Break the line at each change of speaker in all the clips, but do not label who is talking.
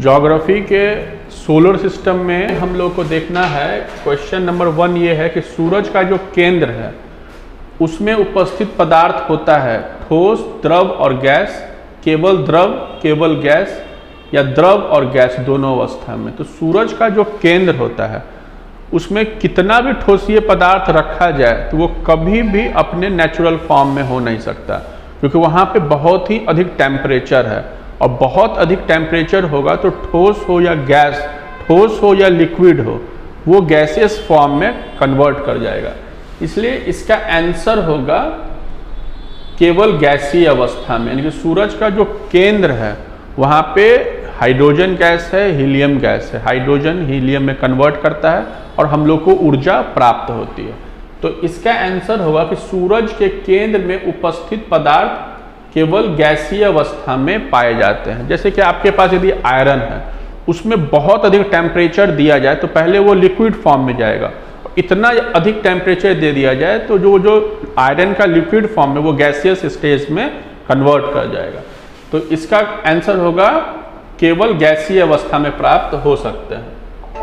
Geography के solar system में हम लोग को देखना है, क्वेश्चन नंबर 1 ये है कि सूरज का जो केंद्र है उसमें उपस्थित पदार्थ होता है ठोस, द्रव और गैस, केवल द्रव, केवल गैस या द्रव और गैस दोनों अवस्था में। तो सूरज का जो केंद्र होता है उसमें कितना भी ठोसीय पदार्थ रखा जाए तो वो कभी भी अपने नेचुरल फॉर्म में हो नहीं सकता, क्योंकि वहाँ पे बहुत ही अधिक टेम्परेचर है और बहुत अधिक टेम्परेचर होगा तो ठोस हो या गैस, ठोस हो या लिक्विड हो, वो गैसियस फॉर्म में कन्वर्ट कर जाएगा। इसलिए इसका आंसर होगा केवल गैसीय अवस्था में, यानी कि सूरज का जो केंद्र है वहाँ पे हाइड्रोजन गैस है, हीलियम गैस है, हाइड्रोजन हीलियम में कन्वर्ट करता है और हम लोग को ऊर्जा प्राप्त होती है। तो इसका आंसर होगा कि सूरज के केंद्र में उपस्थित पदार्थ केवल गैसीय अवस्था में पाए जाते हैं। जैसे कि आपके पास यदि आयरन है, उसमें बहुत अधिक टेम्परेचर दिया जाए तो पहले वो लिक्विड फॉर्म में जाएगा, इतना अधिक टेम्परेचर दे दिया जाए तो जो आयरन का लिक्विड फॉर्म में वो गैसियस स्टेज में कन्वर्ट कर जाएगा। तो इसका आंसर होगा केवल गैसीय अवस्था में प्राप्त हो सकते हैं।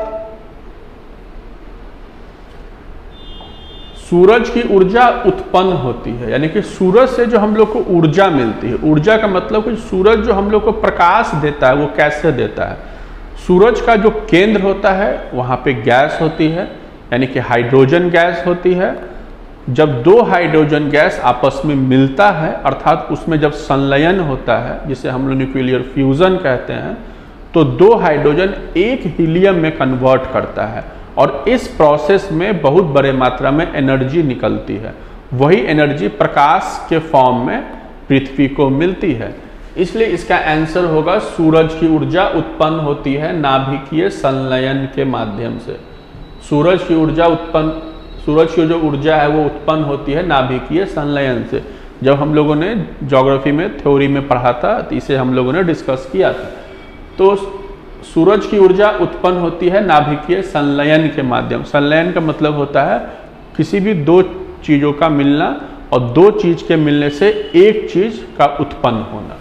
सूरज की ऊर्जा उत्पन्न होती है, यानी कि सूरज से जो हम लोग को ऊर्जा मिलती है, ऊर्जा का मतलब कि सूरज जो हम लोग को प्रकाश देता है वो कैसे देता है। सूरज का जो केंद्र होता है वहाँ पे गैस होती है, यानी कि हाइड्रोजन गैस होती है। जब दो हाइड्रोजन गैस आपस में मिलता है, अर्थात उसमें जब संलयन होता है, जिसे हम लोग न्यूक्लियर फ्यूजन कहते हैं, तो दो हाइड्रोजन एक हीलियम में कन्वर्ट करता है और इस प्रोसेस में बहुत बड़े मात्रा में एनर्जी निकलती है। वही एनर्जी प्रकाश के फॉर्म में पृथ्वी को मिलती है। इसलिए इसका आंसर होगा सूरज की ऊर्जा उत्पन्न होती है नाभिकीय संलयन के माध्यम से। सूरज की जो ऊर्जा है वो उत्पन्न होती है नाभिकीय संलयन से। जब हम लोगों ने ज्योग्राफी में थ्योरी में पढ़ा था तो इसे हम लोगों ने डिस्कस किया था। तो सूरज की ऊर्जा उत्पन्न होती है नाभिकीय संलयन के माध्यम। संलयन का मतलब होता है किसी भी दो चीज़ों का मिलना और दो चीज के मिलने से एक चीज का उत्पन्न होना।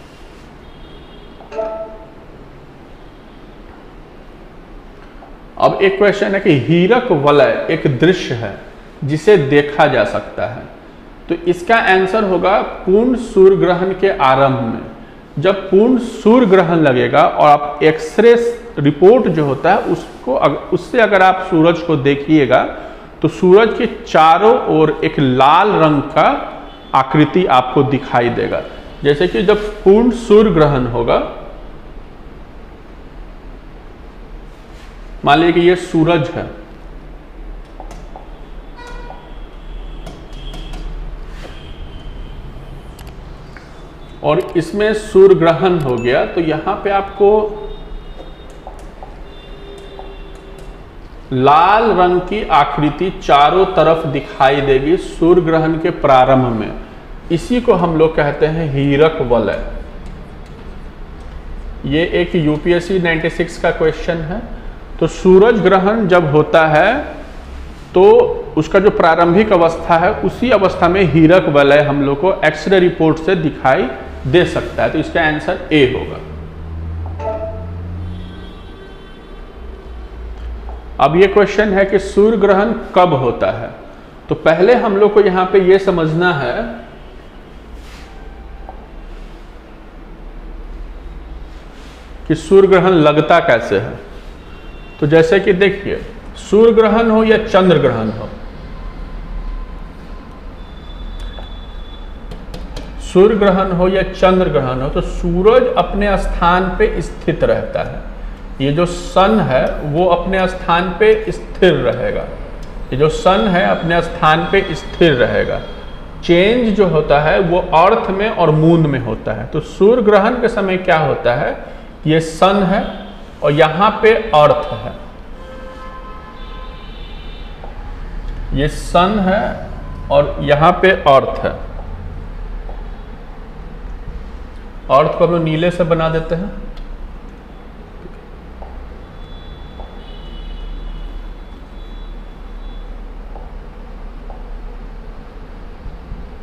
अब एक क्वेश्चन है कि हीरक वलय एक दृश्य है जिसे देखा जा सकता है, तो इसका आंसर होगा पूर्ण सूर्य ग्रहण के आरंभ में। जब पूर्ण सूर्य ग्रहण लगेगा और आप एक्सरे रिपोर्ट जो होता है उससे अगर आप सूरज को देखिएगा तो सूरज के चारों ओर एक लाल रंग का आकृति आपको दिखाई देगा। जैसे कि जब पूर्ण सूर्य ग्रहण होगा, मान लीजिए कि ये सूरज है और इसमें सूर्य ग्रहण हो गया, तो यहां पे आपको लाल रंग की आकृति चारों तरफ दिखाई देगी सूर्य ग्रहण के प्रारंभ में। इसी को हम लोग कहते हैं हीरक वलय। ये एक यूपीएससी 96 का क्वेश्चन है। तो सूरज ग्रहण जब होता है तो उसका जो प्रारंभिक अवस्था है उसी अवस्था में हीरक वलय हम लोग को एक्सरे रिपोर्ट से दिखाई दे सकता है। तो इसका आंसर ए होगा। अब ये क्वेश्चन है कि सूर्य ग्रहण कब होता है। तो पहले हम लोग को यहां पे ये समझना है कि सूर्य ग्रहण लगता कैसे है। तो जैसे कि देखिए, सूर्य ग्रहण हो या चंद्र ग्रहण हो, सूर्य ग्रहण हो या चंद्र ग्रहण हो, तो सूरज अपने स्थान पे स्थित रहता है। ये जो सन है वो अपने स्थान पे स्थिर रहेगा। ये जो सन है अपने स्थान पे स्थिर रहेगा। चेंज जो होता है वो अर्थ में और मून में होता है। तो सूर्य ग्रहण के समय क्या होता है, ये सन है और यहां पे अर्थ है। ये सन है और यहां पे अर्थ है। अर्थ को हम लोग नीले से बना देते हैं।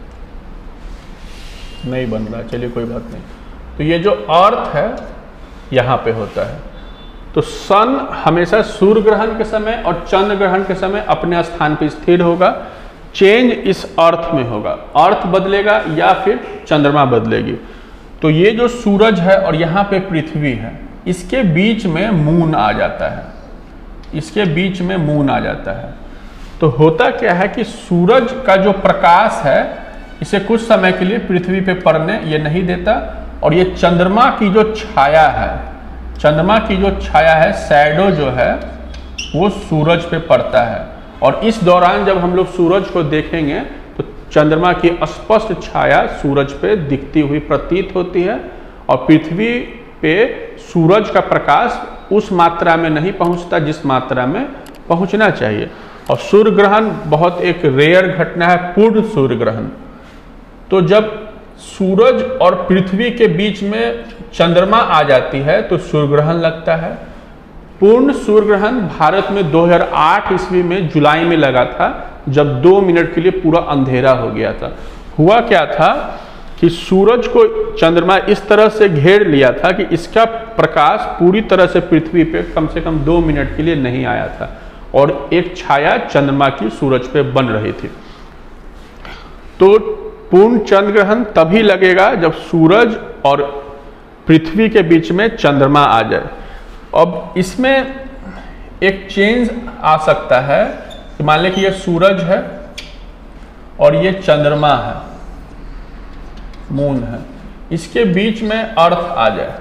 नहीं बन रहा, चलिए कोई बात नहीं। तो ये जो अर्थ है यहाँ पे होता है। तो सन हमेशा सूर्य ग्रहण के समय और चंद्र ग्रहण के समय अपने स्थान पर स्थिर होगा। चेंज इस अर्थ में होगा, अर्थ बदलेगा या फिर चंद्रमा बदलेगी। तो ये जो सूरज है और यहाँ पे पृथ्वी है, इसके बीच में मून आ जाता है, इसके बीच में मून आ जाता है। तो होता क्या है कि सूरज का जो प्रकाश है इसे कुछ समय के लिए पृथ्वी पे पड़ने ये नहीं देता, और ये चंद्रमा की जो छाया है, चंद्रमा की जो छाया है, शैडो जो है, वो सूरज पे पड़ता है। और इस दौरान जब हम लोग सूरज को देखेंगे तो चंद्रमा की स्पष्ट छाया सूरज पे दिखती हुई प्रतीत होती है, और पृथ्वी पे सूरज का प्रकाश उस मात्रा में नहीं पहुंचता जिस मात्रा में पहुंचना चाहिए। और सूर्य ग्रहण बहुत एक रेयर घटना है, पूर्ण सूर्य ग्रहण। तो जब सूरज और पृथ्वी के बीच में चंद्रमा आ जाती है तो सूर्य ग्रहण लगता है। पूर्ण सूर्य ग्रहण भारत में 2008 ईस्वी में जुलाई में लगा था, जब 2 मिनट के लिए पूरा अंधेरा हो गया था। हुआ क्या था कि सूरज को चंद्रमा इस तरह से घेर लिया था कि इसका प्रकाश पूरी तरह से पृथ्वी पे कम से कम 2 मिनट के लिए नहीं आया था, और एक छाया चंद्रमा की सूरज पे बन रही थी। तो पूर्ण चंद्र ग्रहण तभी लगेगा जब सूरज और पृथ्वी के बीच में चंद्रमा आ जाए। अब इसमें एक चेंज आ सकता है कि मान लें कि ये सूरज है और ये चंद्रमा है, मून है, इसके बीच में अर्थ आ जाए,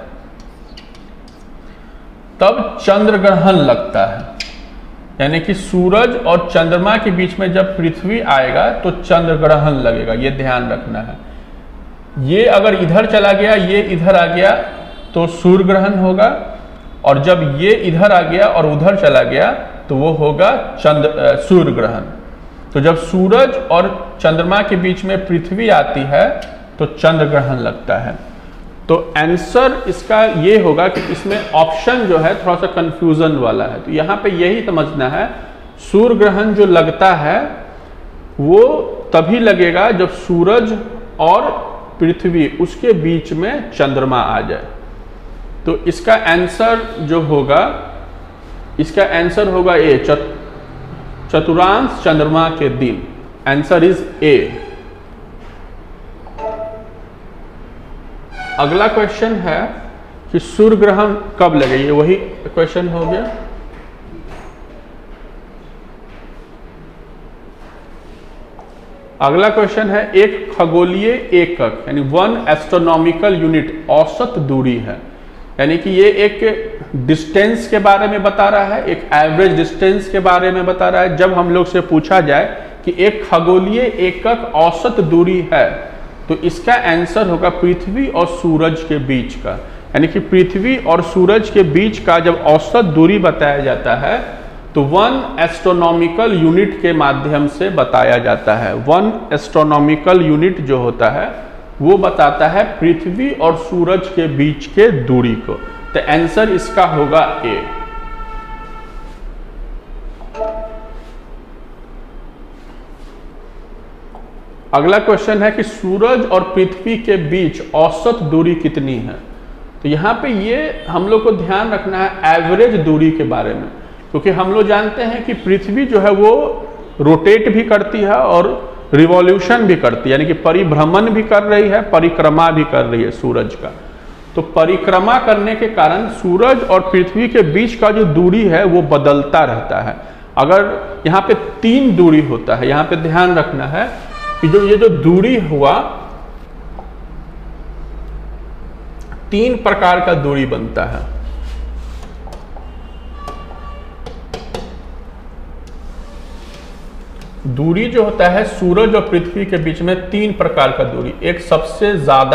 तब चंद्र ग्रहण लगता है। यानी कि सूरज और चंद्रमा के बीच में जब पृथ्वी आएगा तो चंद्र ग्रहण लगेगा, ये ध्यान रखना है। ये अगर इधर चला गया, ये इधर आ गया तो सूर्य ग्रहण होगा, और जब ये इधर आ गया और उधर चला गया तो वो होगा सूर्य ग्रहण। तो जब सूरज और चंद्रमा के बीच में पृथ्वी आती है तो चंद्र ग्रहण लगता है। तो आंसर इसका ये होगा कि इसमें ऑप्शन जो है थोड़ा सा कंफ्यूजन वाला है। तो यहाँ पे यही समझना है, सूर्य ग्रहण जो लगता है वो तभी लगेगा जब सूरज और पृथ्वी उसके बीच में चंद्रमा आ जाए। तो इसका आंसर जो होगा, इसका आंसर होगा ए, चतुर्थांश चंद्रमा के दिन। Answer is A. अगला क्वेश्चन है कि सूर्य ग्रहण कब लगेगा, वही क्वेश्चन हो गया। अगला क्वेश्चन है, एक खगोलीय एकक यानी 1 एस्ट्रोनॉमिकल यूनिट औसत दूरी है, यानी कि ये एक डिस्टेंस के बारे में बता रहा है, एक एवरेज डिस्टेंस के बारे में बता रहा है। जब हम लोग से पूछा जाए कि एक खगोलीय एकक औसत दूरी है, तो इसका आंसर होगा पृथ्वी और सूरज के बीच का। यानी कि पृथ्वी और सूरज के बीच का जब औसत दूरी बताया जाता है तो 1 एस्ट्रोनॉमिकल यूनिट के माध्यम से बताया जाता है। 1 एस्ट्रोनॉमिकल यूनिट जो होता है वो बताता है पृथ्वी और सूरज के बीच के दूरी को। तो आंसर इसका होगा ए। अगला क्वेश्चन है कि सूरज और पृथ्वी के बीच औसत दूरी कितनी है। तो यहाँ पे ये हम लोग को ध्यान रखना है एवरेज दूरी के बारे में, क्योंकि हम लोग जानते हैं कि पृथ्वी जो है वो रोटेट भी करती है और रिवॉल्यूशन भी करती है, यानी कि परिभ्रमण भी कर रही है, परिक्रमा भी कर रही है सूरज का। तो परिक्रमा करने के कारण सूरज और पृथ्वी के बीच का जो दूरी है वो बदलता रहता है। अगर यहाँ पे 3 दूरी होता है, यहाँ पे ध्यान रखना है कि ये जो दूरी हुआ, 3 प्रकार का दूरी बनता है। दूरी जो होता है सूरज और पृथ्वी के बीच में 3 प्रकार का दूरी। एक सबसे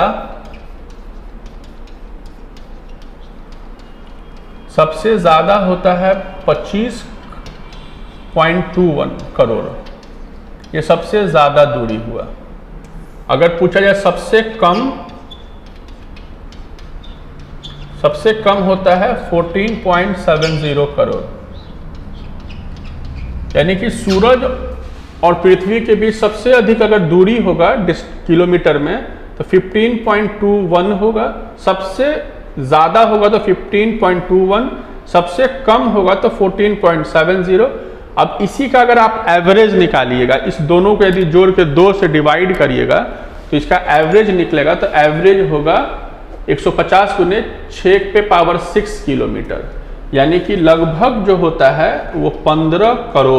ज्यादा होता है 25.21 करोड़, ये सबसे ज्यादा दूरी हुआ। अगर पूछा जाए सबसे कम होता है 14.70 करोड़। यानी कि सूरज और पृथ्वी के बीच सबसे अधिक अगर दूरी होगा किलोमीटर में तो 15.21 होगा। सबसे ज़्यादा होगा तो 15.21, सबसे कम होगा तो 14.70। अब इसी का अगर आप एवरेज निकालिएगा, इस दोनों को यदि जोड़ के 2 से डिवाइड करिएगा तो इसका एवरेज निकलेगा। तो एवरेज होगा 150 गुने 6 पे पावर 6 किलोमीटर, यानी कि लगभग जो होता है वो 15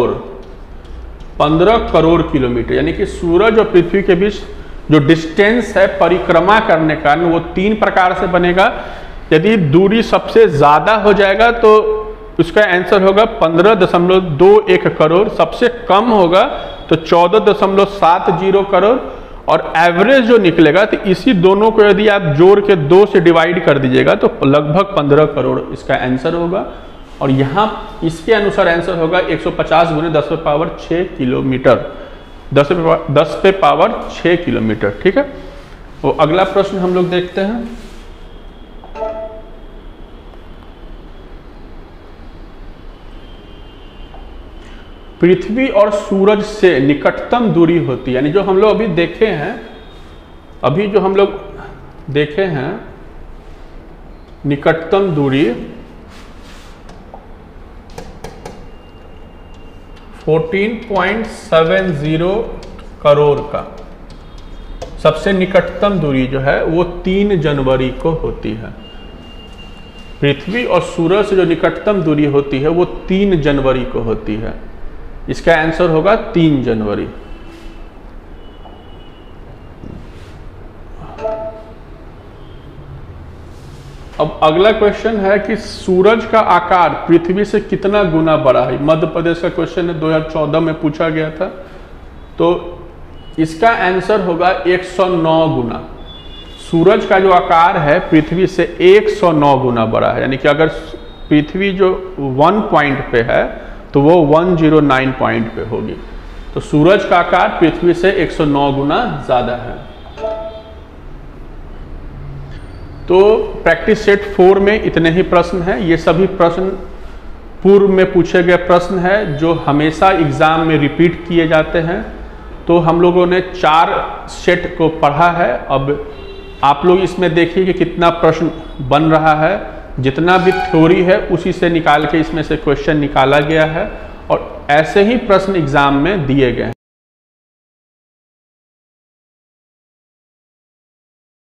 करोड़ किलोमीटर। यानी कि सूरज और पृथ्वी के बीच जो डिस्टेंस है परिक्रमा करने का वो 3 प्रकार से बनेगा। यदि दूरी सबसे ज़्यादा हो जाएगा तो उसका आंसर होगा 15.21 करोड़, सबसे कम होगा तो 14.70 करोड़, और एवरेज जो निकलेगा तो इसी दोनों को यदि आप जोड़ के 2 से डिवाइड कर दीजिएगा तो लगभग 15 करोड़ इसका आंसर होगा। और यहाँ इसके अनुसार आंसर होगा 150 गुने 10 पे पावर 6 किलोमीटर, 10 पे पावर 6 किलोमीटर। ठीक है, वो अगला प्रश्न हम लोग देखते हैं। पृथ्वी और सूरज से निकटतम दूरी होती है, यानी जो हम लोग अभी देखे हैं, निकटतम दूरी 14.70 करोड़ का सबसे निकटतम दूरी जो है वो 3 जनवरी को होती है। पृथ्वी और सूरज से जो निकटतम दूरी होती है वो 3 जनवरी को होती है। इसका आंसर होगा 3 जनवरी। अब अगला क्वेश्चन है कि सूरज का आकार पृथ्वी से कितना गुना बड़ा है। मध्य प्रदेश का क्वेश्चन है, 2014 में पूछा गया था। तो इसका आंसर होगा 109 गुना। सूरज का जो आकार है पृथ्वी से 109 गुना बड़ा है, यानी कि अगर पृथ्वी जो 1 पॉइंट पे है तो वो 109 पॉइंट पे होगी। तो सूरज का आकार पृथ्वी से 109 गुना ज्यादा है। तो प्रैक्टिस सेट 4 में इतने ही प्रश्न हैं। ये सभी प्रश्न पूर्व में पूछे गए प्रश्न हैं जो हमेशा एग्जाम में रिपीट किए जाते हैं। तो हम लोगों ने 4 सेट को पढ़ा है। अब आप लोग इसमें देखिए कि कितना प्रश्न बन रहा है। जितना भी थ्योरी है उसी से निकाल के इसमें से क्वेश्चन निकाला गया है और ऐसे ही प्रश्न एग्जाम में दिए गए हैं।